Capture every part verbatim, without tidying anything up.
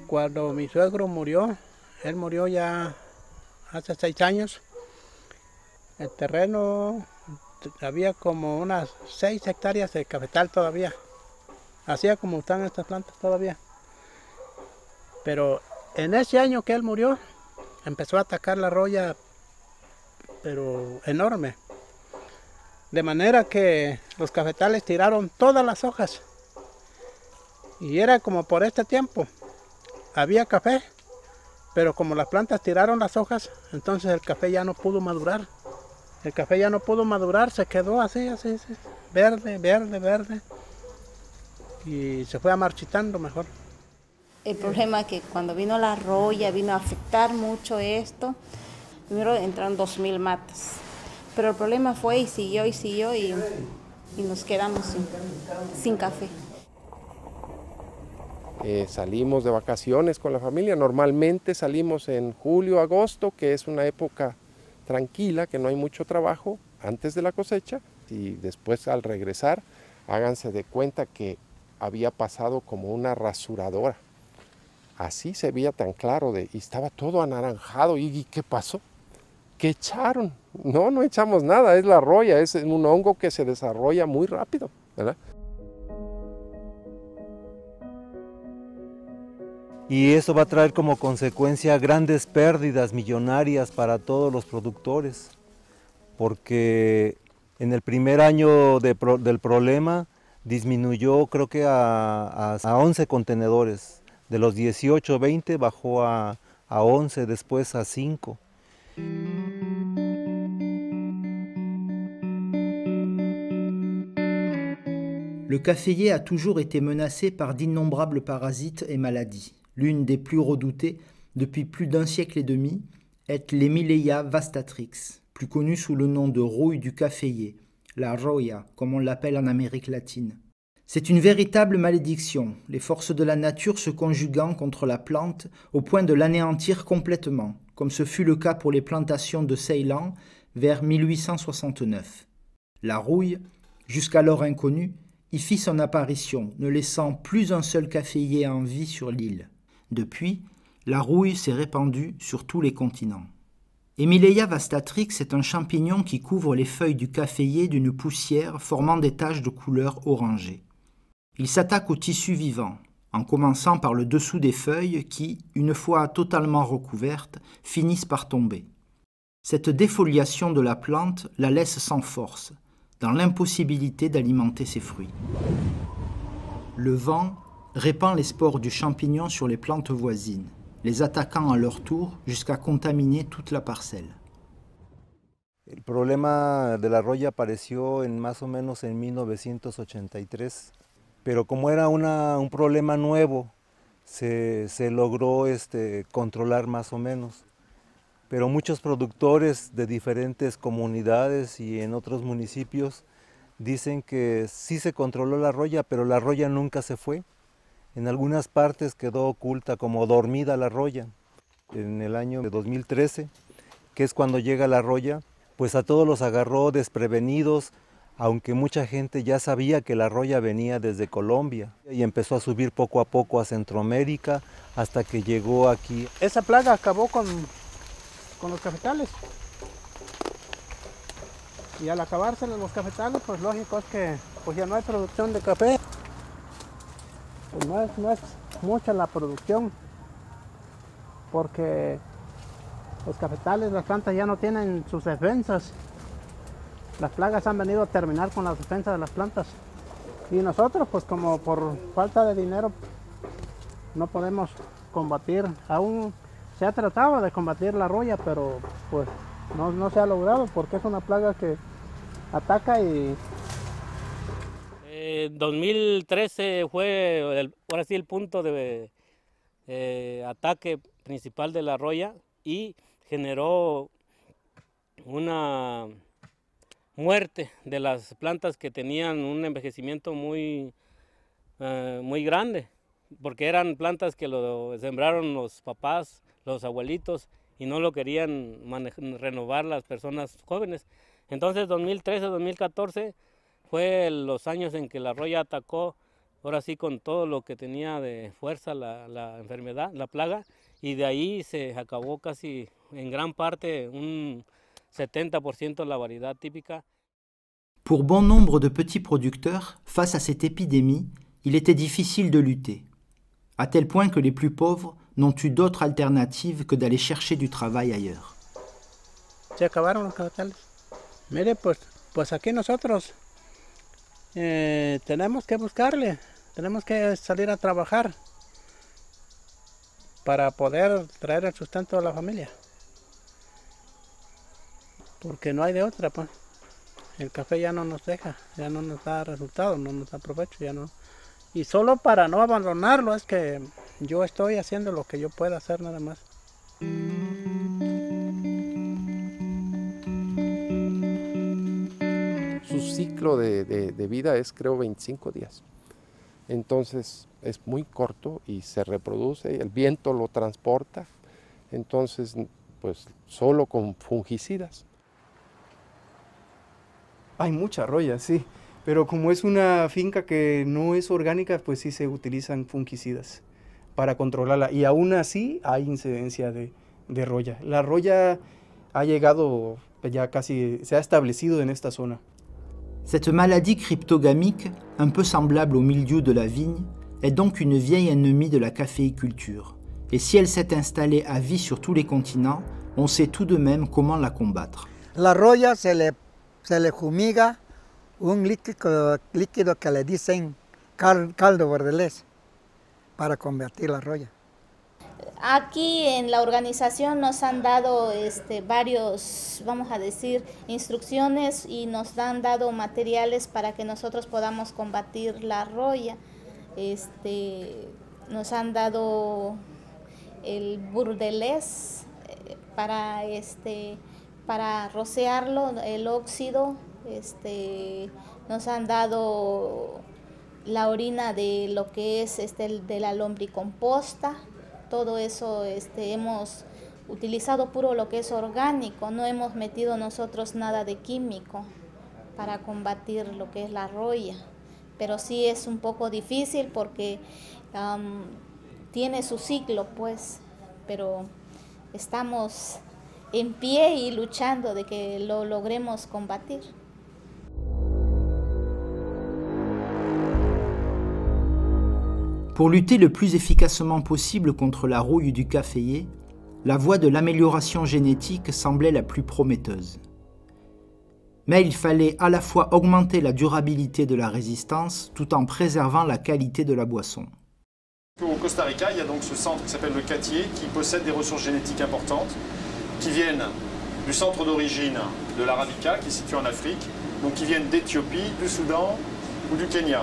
Cuando mi suegro murió, él murió ya hace seis años, el terreno había como unas seis hectáreas de cafetal todavía, hacía como están estas plantas todavía. Pero en ese año que él murió, empezó a atacar la roya, pero enorme. De manera que los cafetales tiraron todas las hojas. Y era como por este tiempo. Había café, pero como las plantas tiraron las hojas, entonces el café ya no pudo madurar. El café ya no pudo madurar, se quedó así, así, así, verde, verde, verde. Y se fue marchitando mejor. El problema es que cuando vino la roya, vino a afectar mucho esto. Primero entraron dos mil matas. Pero el problema fue y siguió y siguió y, y nos quedamos sin, sin café. Eh, salimos de vacaciones con la familia. Normalmente salimos en julio, agosto, que es una época tranquila, que no hay mucho trabajo antes de la cosecha. Y después al regresar, háganse de cuenta que había pasado como una rasuradora. Así se veía tan claro de, y estaba todo anaranjado. ¿Y, y qué pasó? ¿Qué echaron? No, no echamos nada, es la roya, es un hongo que se desarrolla muy rápido, ¿verdad? Y eso va a traer como consecuencia grandes pérdidas millonarias para todos los productores, porque en el primer año de pro, del problema disminuyó creo que a, a, a once contenedores, de los dieciocho, veinte bajó a, a once, después a cinco. Le caféier a toujours été menacé par d'innombrables parasites et maladies. L'une des plus redoutées, depuis plus d'un siècle et demi, est l'Emileia vastatrix, plus connue sous le nom de rouille du caféier, la roya, comme on l'appelle en Amérique latine. C'est une véritable malédiction, les forces de la nature se conjuguant contre la plante au point de l'anéantir complètement, comme ce fut le cas pour les plantations de Ceylan vers mille huit cent soixante-neuf. La rouille, jusqu'alors inconnue, y fit son apparition, ne laissant plus un seul caféier en vie sur l'île. Depuis, la rouille s'est répandue sur tous les continents. Emileia vastatrix est un champignon qui couvre les feuilles du caféier d'une poussière formant des taches de couleur orangée. Il s'attaque au tissu vivant, en commençant par le dessous des feuilles qui, une fois totalement recouvertes, finissent par tomber. Cette défoliation de la plante la laisse sans force, dans l'impossibilité d'alimenter ses fruits. Le vent répand les spores du champignon sur les plantes voisines, les attaquant à leur tour jusqu'à contaminer toute la parcelle. El problema de la roya apareció en más o menos en mil novecientos ochenta y tres, pero como era una, un problema nuevo, se, se logró este, controlar más o menos. Pero muchos productores de diferentes comunidades y en otros municipios dicen que sí se controló la roya, pero la roya nunca se fue. En algunas partes quedó oculta, como dormida la roya. En el año de dos mil trece, que es cuando llega la roya, pues a todos los agarró desprevenidos, aunque mucha gente ya sabía que la roya venía desde Colombia y empezó a subir poco a poco a Centroamérica hasta que llegó aquí. Esa plaga acabó con, con los cafetales. Y al acabarse los cafetales, pues lógico es que pues ya no hay producción de café. Pues no es, no es mucha la producción, porque los cafetales, las plantas ya no tienen sus defensas. Las plagas han venido a terminar con las defensas de las plantas. Y nosotros, pues como por falta de dinero, no podemos combatir. Aún se ha tratado de combatir la roya, pero pues no, no se ha logrado porque es una plaga que ataca y... Eh, dos mil trece fue el, ahora sí el punto de eh, ataque principal de la roya y generó una muerte de las plantas que tenían un envejecimiento muy, uh, muy grande, porque eran plantas que lo sembraron los papás, los abuelitos, y no lo querían renovar las personas jóvenes. Entonces dos mil trece, dos mil catorce fue los años en que la roya atacó ahora sí con todo lo que tenía de fuerza la, la enfermedad, la plaga, y de ahí se acabó casi en gran parte, un setenta por ciento la variedad típica. Pour bon nombre de petits producteurs, face à cette épidémie, il était difficile de lutter, à tel point que les plus pauvres n'ont eu d'autre alternative que d'aller chercher du travail ailleurs. Se acabaron los cafetales. Mire, pues, pues aquí nosotros eh, tenemos que buscarle, tenemos que salir a trabajar para poder traer el sustento a la familia. Porque no hay de otra, pues. El café ya no nos deja, ya no nos da resultado, no nos da provecho, ya no. Y solo para no abandonarlo es que yo estoy haciendo lo que yo pueda hacer nada más. Su ciclo de, de, de vida es, creo, veinticinco días. Entonces es muy corto y se reproduce, el viento lo transporta, entonces pues solo con fungicidas. Hay mucha roya, sí, pero como es una finca que no es orgánica, pues sí se utilizan fungicidas para controlarla, y aún así hay incidencia de, de roya. La roya ha llegado, ya casi se ha establecido en esta zona. Cette maladie cryptogamique, un peu semblable au mildiou de la vigne, est donc une vieille ennemie de la caféiculture. Et si elle s'est installée à vie sur tous les continents, on sait tout de même comment la combattre. La roya se le, se le fumiga un líquido, líquido que le dicen cal, caldo bordelés para convertir la roya. Aquí en la organización nos han dado este, varios, vamos a decir, instrucciones y nos han dado materiales para que nosotros podamos combatir la roya. Este, nos han dado el burdelés para, este, para rociarlo, el óxido, este, nos han dado la orina de lo que es este, de la lombricomposta. Todo eso este, hemos utilizado puro lo que es orgánico, no hemos metido nosotros nada de químico para combatir lo que es la roya. Pero sí es un poco difícil porque um, tiene su ciclo, pues, pero estamos en pie y luchando de que lo logremos combatir. Pour lutter le plus efficacement possible contre la rouille du caféier, la voie de l'amélioration génétique semblait la plus prometteuse. Mais il fallait à la fois augmenter la durabilité de la résistance tout en préservant la qualité de la boisson. Au Costa Rica, il y a donc ce centre qui s'appelle le Catier qui possède des ressources génétiques importantes qui viennent du centre d'origine de l'Arabica qui est situé en Afrique, donc qui viennent d'Éthiopie, du Soudan ou du Kenya.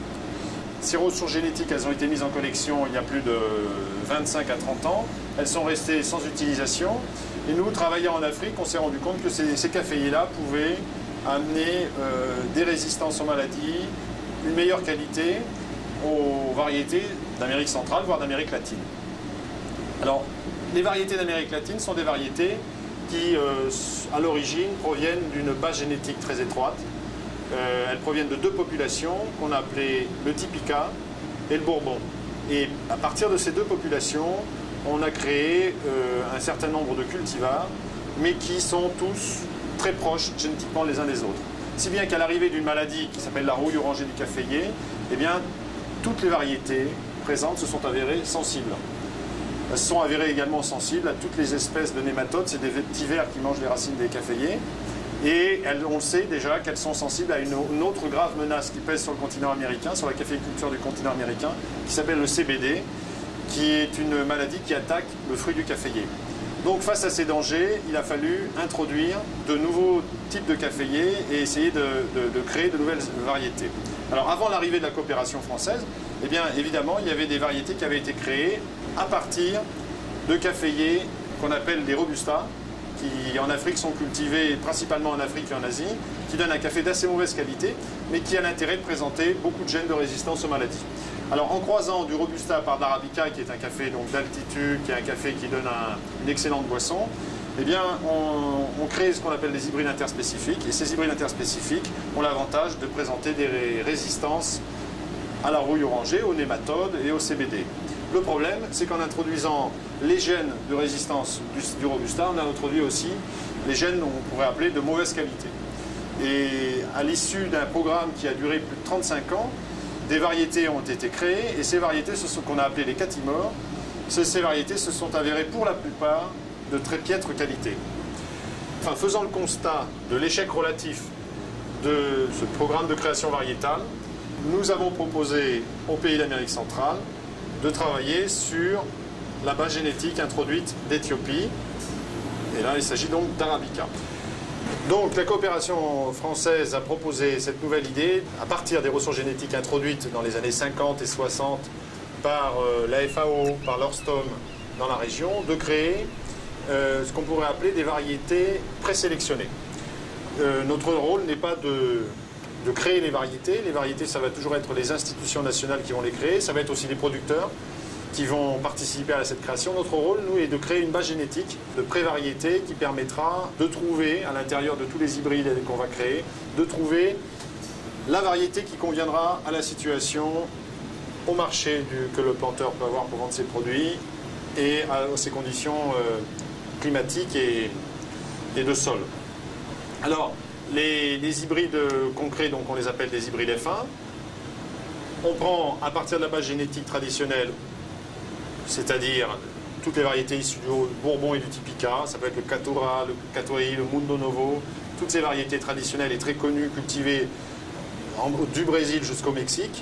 Ces ressources génétiques, elles ont été mises en collection il y a plus de vingt-cinq à trente ans. Elles sont restées sans utilisation. Et nous, travaillant en Afrique, on s'est rendu compte que ces, ces caféiers-là pouvaient amener euh, des résistances aux maladies, une meilleure qualité aux variétés d'Amérique centrale, voire d'Amérique latine. Alors, les variétés d'Amérique latine sont des variétés qui, euh, à l'origine, proviennent d'une base génétique très étroite. Euh, elles proviennent de deux populations qu'on a appelées le Typica et le Bourbon. Et à partir de ces deux populations, on a créé euh, un certain nombre de cultivars, mais qui sont tous très proches génétiquement les uns des autres. Si bien qu'à l'arrivée d'une maladie qui s'appelle la rouille orangée du caféier, eh bien, toutes les variétés présentes se sont avérées sensibles. Elles se sont avérées également sensibles à toutes les espèces de nématodes, c'est des petits vers qui mangent les racines des caféiers. Et elles, on le sait déjà qu'elles sont sensibles à une, une autre grave menace qui pèse sur le continent américain, sur la caféiculture du continent américain, qui s'appelle le C B D, qui est une maladie qui attaque le fruit du caféier. Donc face à ces dangers, il a fallu introduire de nouveaux types de caféiers et essayer de, de, de créer de nouvelles variétés. Alors avant l'arrivée de la coopération française, eh bien évidemment il y avait des variétés qui avaient été créées à partir de caféiers qu'on appelle des Robusta, qui en Afrique sont cultivés principalement en Afrique et en Asie, qui donnent un café d'assez mauvaise qualité, mais qui a l'intérêt de présenter beaucoup de gènes de résistance aux maladies. Alors en croisant du Robusta par de l'Arabica, qui est un café d'altitude, qui est un café qui donne un, une excellente boisson, eh bien on, on crée ce qu'on appelle des hybrides interspécifiques, et ces hybrides interspécifiques ont l'avantage de présenter des résistances à la rouille orangée, aux nématodes et au C B D. Le problème, c'est qu'en introduisant les gènes de résistance du, du Robusta, on a introduit aussi les gènes qu'on pourrait appeler de mauvaise qualité. Et à l'issue d'un programme qui a duré plus de trente-cinq ans, des variétés ont été créées, et ces variétés, ce sont qu'on a appelées les catimores. Ces, ces variétés se sont avérées pour la plupart de très piètre qualité. Enfin, faisant le constat de l'échec relatif de ce programme de création variétale, nous avons proposé aux pays d'Amérique centrale de travailler sur la base génétique introduite d'Éthiopie. Et là, il s'agit donc d'Arabica. Donc la coopération française a proposé cette nouvelle idée à partir des ressources génétiques introduites dans les années cinquante et soixante par euh, la F A O, par l'Orstom dans la région, de créer euh, ce qu'on pourrait appeler des variétés présélectionnées. Euh, notre rôle n'est pas de, de créer les variétés. Les variétés, ça va toujours être les institutions nationales qui vont les créer. Ça va être aussi les producteurs qui vont participer à cette création. Notre rôle, nous, est de créer une base génétique de prévariétés qui permettra de trouver, à l'intérieur de tous les hybrides qu'on va créer, de trouver la variété qui conviendra à la situation, au marché du, que le planteur peut avoir pour vendre ses produits et à ses conditions euh, climatiques et, et de sol. Alors, les, les hybrides qu'on crée, donc on les appelle des hybrides F un. On prend à partir de la base génétique traditionnelle, c'est-à-dire toutes les variétés issues du Bourbon et du Typica, ça peut être le Caturra, le Catuai, le Mundo Novo, toutes ces variétés traditionnelles et très connues, cultivées en, du Brésil jusqu'au Mexique.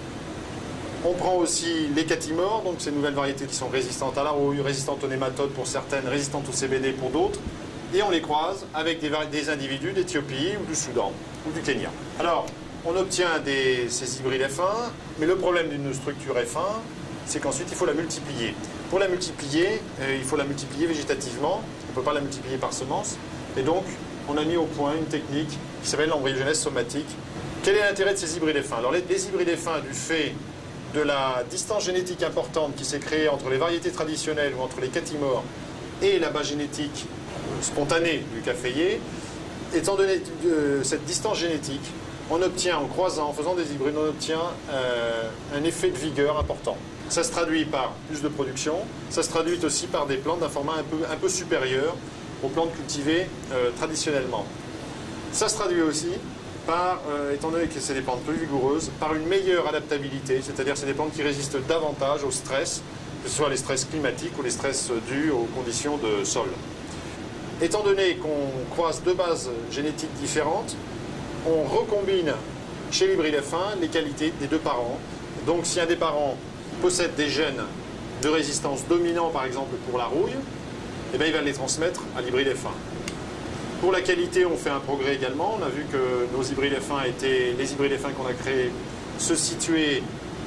On prend aussi les catimores, donc ces nouvelles variétés qui sont résistantes à la rouille, résistantes aux nématodes pour certaines, résistantes au C B D pour d'autres, et on les croise avec des, des individus d'Éthiopie ou du Soudan ou du Kenya. Alors, on obtient des, ces hybrides F un, mais le problème d'une structure F un, c'est qu'ensuite il faut la multiplier. Pour la multiplier, euh, il faut la multiplier végétativement, on ne peut pas la multiplier par semence, et donc on a mis au point une technique qui s'appelle l'embryogenèse somatique. Quel est l'intérêt de ces hybrides F un? Alors les, les hybrides F un, du fait de la distance génétique importante qui s'est créée entre les variétés traditionnelles ou entre les catimores et la base génétique spontanée du caféier, étant donné de cette distance génétique, on obtient, en croisant, en faisant des hybrides, on obtient euh, un effet de vigueur important. Ça se traduit par plus de production, ça se traduit aussi par des plantes d'un format un peu, un peu supérieur aux plantes cultivées euh, traditionnellement. Ça se traduit aussi par, euh, étant donné que c'est des plantes plus vigoureuses, par une meilleure adaptabilité, c'est-à-dire c'est des plantes qui résistent davantage au stress, que ce soit les stress climatiques ou les stress dus aux conditions de sol. Étant donné qu'on croise deux bases génétiques différentes, on recombine chez l'hybride F un les qualités des deux parents. Donc si un des parents possède des gènes de résistance dominants, par exemple pour la rouille, eh bien, il va les transmettre à l'hybride F un. Pour la qualité, on fait un progrès également. On a vu que nos hybrides F un étaient, les hybrides F un qu'on a créés, se situaient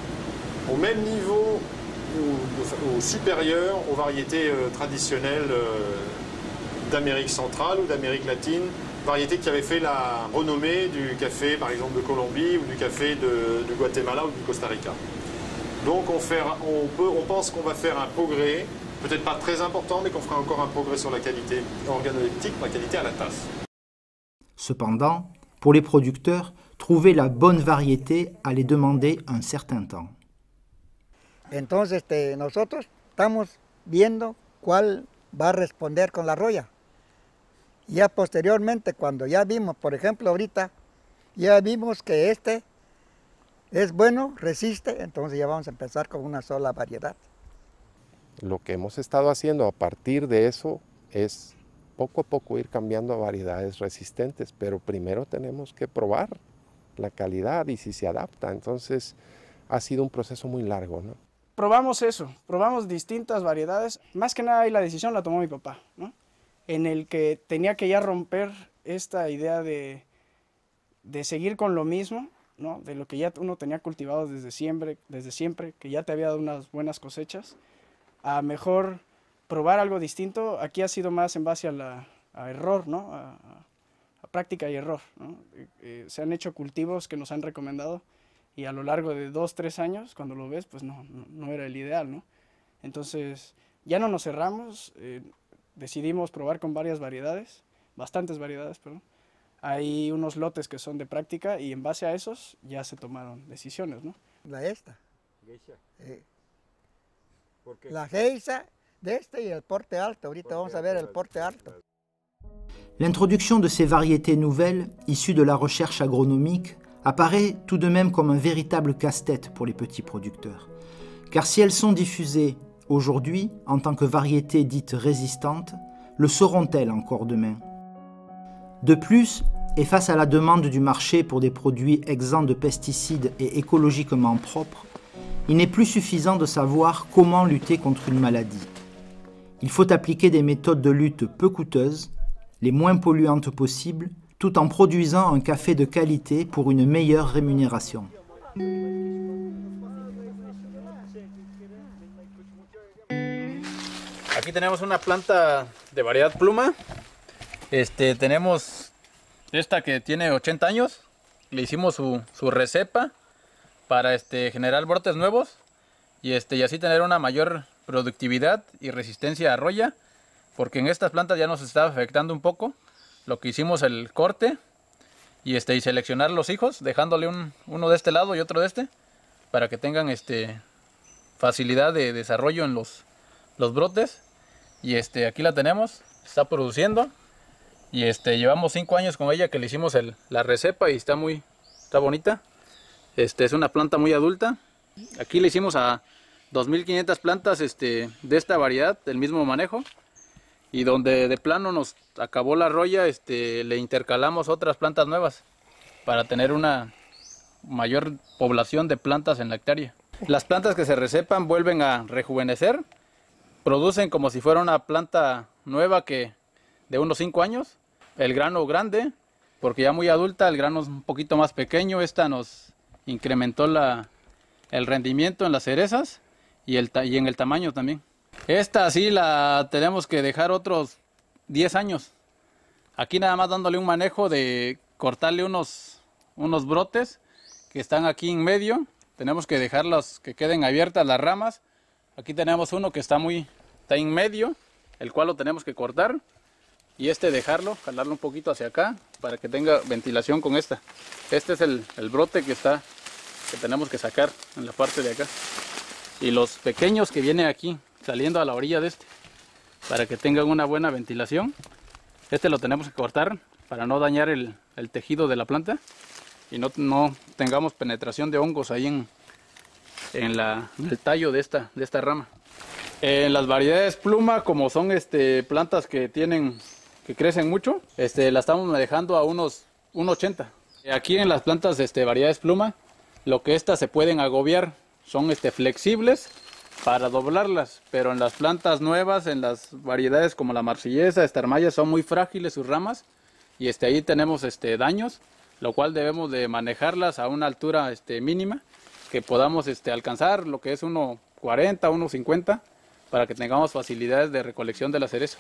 au même niveau ou, ou supérieur aux variétés euh, traditionnelles euh, d'Amérique centrale ou d'Amérique latine, variétés qui avaient fait la renommée du café, par exemple, de Colombie ou du café de, du Guatemala ou du Costa Rica. Donc on, fait, on, peut, on pense qu'on va faire un progrès, peut-être pas très important, mais qu'on fera encore un progrès sur la qualité organoleptique, la qualité à la tasse. Cependant, pour les producteurs, trouver la bonne variété allait demander un certain temps. Entonces, este, nosotros estamos viendo cuál va a responder con la roya. Ya posteriormente, cuando ya vimos, por ejemplo, ahorita, ya vimos que este es bueno, resiste, entonces ya vamos a empezar con una sola variedad. Lo que hemos estado haciendo a partir de eso es poco a poco ir cambiando a variedades resistentes, pero primero tenemos que probar la calidad y si se adapta. Entonces ha sido un proceso muy largo, ¿no? Probamos eso, probamos distintas variedades. Más que nada ahí la decisión la tomó mi papá, ¿no? En el que tenía que ya romper esta idea de, de seguir con lo mismo, ¿no? De lo que ya uno tenía cultivado desde siempre, desde siempre, que ya te había dado unas buenas cosechas, a mejor probar algo distinto. Aquí ha sido más en base a, la, a error, ¿no? A, a, a práctica y error, ¿no? Eh, eh, se han hecho cultivos que nos han recomendado y a lo largo de dos, tres años, cuando lo ves, pues no, no, no era el ideal, ¿no? Entonces, ya no nos cerramos, eh, decidimos probar con varias variedades, bastantes variedades, perdón. Hay unos lotes que son de práctica y en base a esos ya se tomaron decisiones, ¿no? La esta. Eh, la geisha de este y el porte alto. Ahorita vamos a ver el porte alto. L'introduction de ces variétés nouvelles, issues de la recherche agronomique, apparaît tout de même comme un véritable casse-tête pour les petits producteurs. Car si elles sont diffusées aujourd'hui en tant que variétés dites résistantes, le seront-elles encore demain? De plus, et face à la demande du marché pour des produits exempts de pesticides et écologiquement propres, il n'est plus suffisant de savoir comment lutter contre une maladie. Il faut appliquer des méthodes de lutte peu coûteuses, les moins polluantes possibles, tout en produisant un café de qualité pour une meilleure rémunération. Aquí tenemos una planta de variedad pluma. Este, tenemos esta que tiene ochenta años. Le hicimos su, su recepa para este, generar brotes nuevos y, este, y así tener una mayor productividad y resistencia a roya, porque en estas plantas ya nos estaba afectando un poco. Lo que hicimos el corte y, este, y seleccionar los hijos, dejándole un, uno de este lado y otro de este, para que tengan este, facilidad de desarrollo en los, los brotes. Y este, aquí la tenemos, está produciendo y este, llevamos cinco años con ella que le hicimos el, la recepa y está muy está bonita. Este, es una planta muy adulta. Aquí le hicimos a dos mil quinientas plantas este, de esta variedad, del mismo manejo. Y donde de plano nos acabó la roya, este, le intercalamos otras plantas nuevas para tener una mayor población de plantas en la hectárea. Las plantas que se recepan vuelven a rejuvenecer, producen como si fuera una planta nueva que de unos cinco años. El grano grande, porque ya muy adulta, el grano es un poquito más pequeño. Esta nos incrementó la, el rendimiento en las cerezas y, el, y en el tamaño también. Esta sí la tenemos que dejar otros diez años. Aquí nada más dándole un manejo de cortarle unos, unos brotes que están aquí en medio. Tenemos que dejarlos que queden abiertas las ramas. Aquí tenemos uno que está muy está en medio, el cual lo tenemos que cortar. Y este dejarlo, jalarlo un poquito hacia acá para que tenga ventilación con esta. Este es el, el brote que está que tenemos que sacar en la parte de acá. Y los pequeños que vienen aquí saliendo a la orilla de este para que tengan una buena ventilación. Este lo tenemos que cortar para no dañar el, el tejido de la planta y no, no tengamos penetración de hongos ahí en, en, la, en el tallo de esta, de esta rama. En las variedades pluma, como son este, plantas que tienen que crecen mucho, este, la estamos manejando a unos uno ochenta. Aquí en las plantas este, variedades pluma, lo que estas se pueden agobiar son este, flexibles para doblarlas, pero en las plantas nuevas, en las variedades como la marsellesa, estarmaya, son muy frágiles sus ramas y este, ahí tenemos este, daños, lo cual debemos de manejarlas a una altura este, mínima, que podamos este, alcanzar lo que es uno cuarenta, uno cincuenta, para que tengamos facilidades de recolección de la cereza.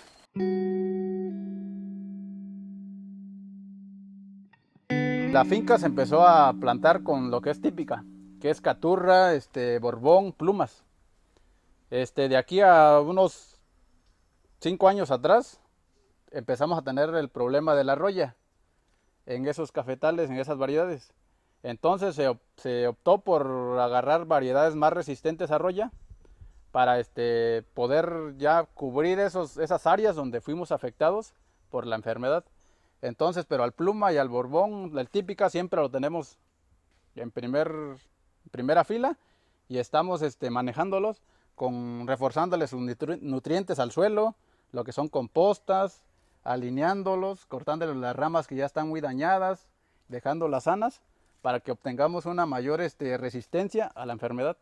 La finca se empezó a plantar con lo que es típica, que es caturra, este, borbón, plumas. Este, de aquí a unos cinco años atrás empezamos a tener el problema de la roya en esos cafetales, en esas variedades. Entonces se, se optó por agarrar variedades más resistentes a roya para este, poder ya cubrir esos, esas áreas donde fuimos afectados por la enfermedad. Entonces, pero al pluma y al borbón, la típica, siempre lo tenemos en primer, primera fila y estamos este, manejándolos, con, reforzándoles sus nutri nutrientes al suelo, lo que son compostas, alineándolos, cortándoles las ramas que ya están muy dañadas, dejándolas sanas, para que obtengamos una mayor este, resistencia a la enfermedad.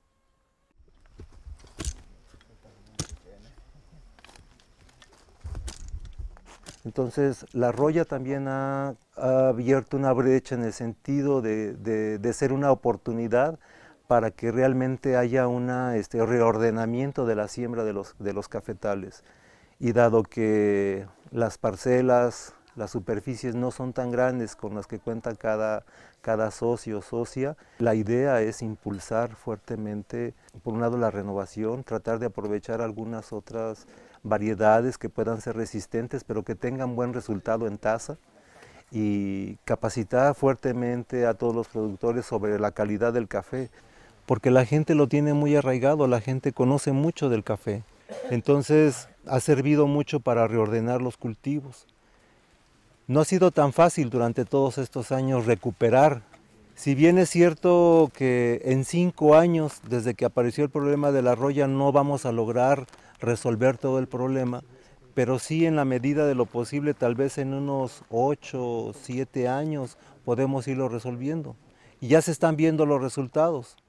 Entonces, la roya también ha, ha abierto una brecha en el sentido de, de, de ser una oportunidad para que realmente haya un este, reordenamiento de la siembra de los, de los cafetales. Y dado que las parcelas, las superficies no son tan grandes con las que cuenta cada, cada socio o socia, la idea es impulsar fuertemente, por un lado, la renovación, tratar de aprovechar algunas otras variedades que puedan ser resistentes, pero que tengan buen resultado en tasa, y capacitar fuertemente a todos los productores sobre la calidad del café. porque la gente lo tiene muy arraigado, la gente conoce mucho del café. Entonces ha servido mucho para reordenar los cultivos. No ha sido tan fácil durante todos estos años recuperar. Si bien es cierto que en cinco años, desde que apareció el problema de la roya, no vamos a lograr resolver todo el problema, pero sí en la medida de lo posible, tal vez en unos ocho o siete años podemos irlo resolviendo. Y ya se están viendo los resultados.